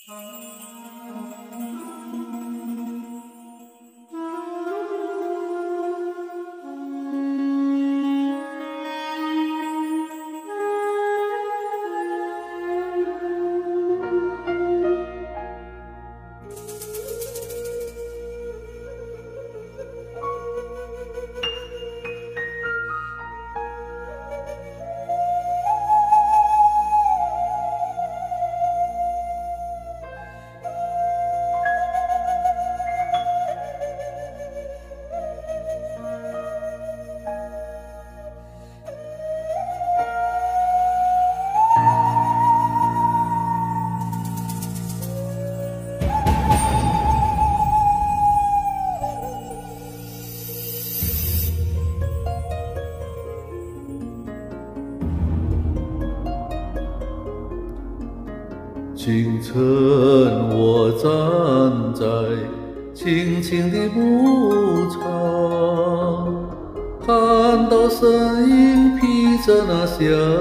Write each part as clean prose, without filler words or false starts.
清晨，我站在青青的牧场，看到身影披着那霞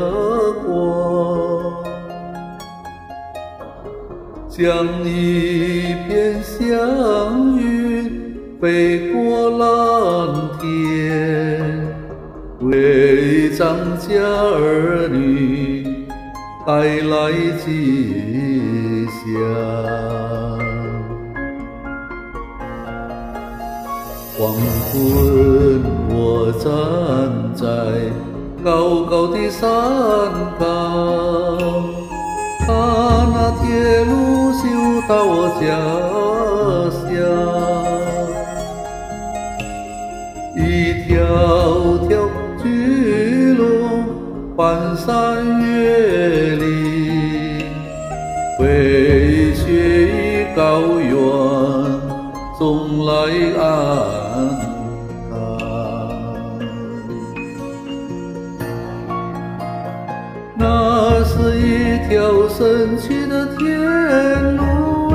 光，像一片祥云飞过蓝天，为张家儿女带来吉祥。黄昏，我站在高高的山岗，看那铁路修到我家乡，一条条巨龙翻山越岭，飞雪与高原送来安康。那是一条神奇的天路，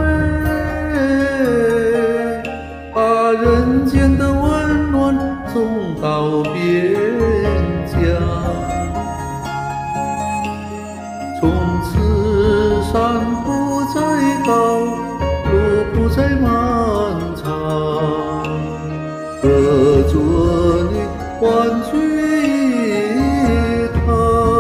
把人间的温暖送到边疆。从此山不再高，路不再漫长，和着你欢聚一堂。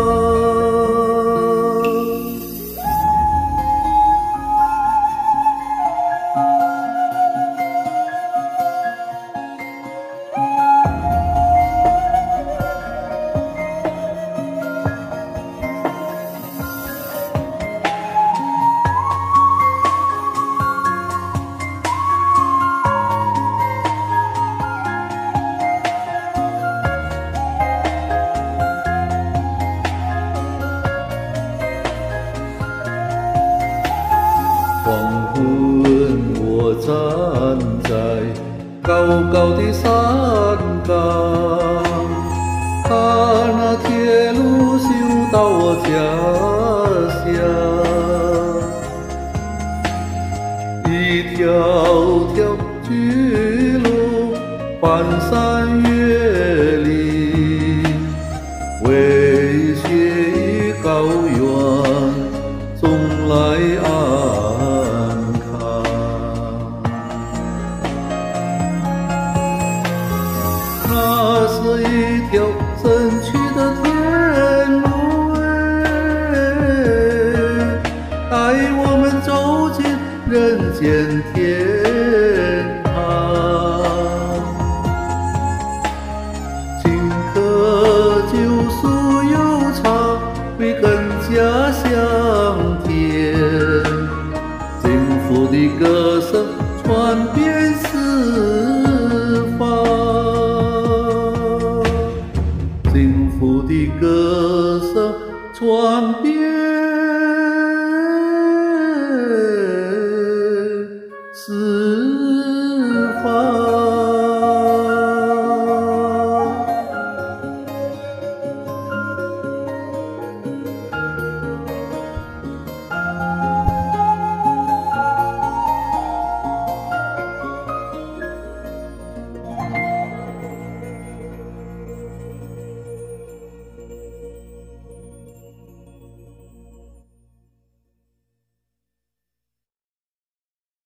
黄昏，我站在高高的山岗，看那铁路修到我家乡，一条条巨路翻山越岭，为雪与高原送来安康。那是一条神奇的天路，带我们走进人间天堂。顷刻救赎悠长，会更加香甜。幸福的歌声传遍四方，幸福的歌声传遍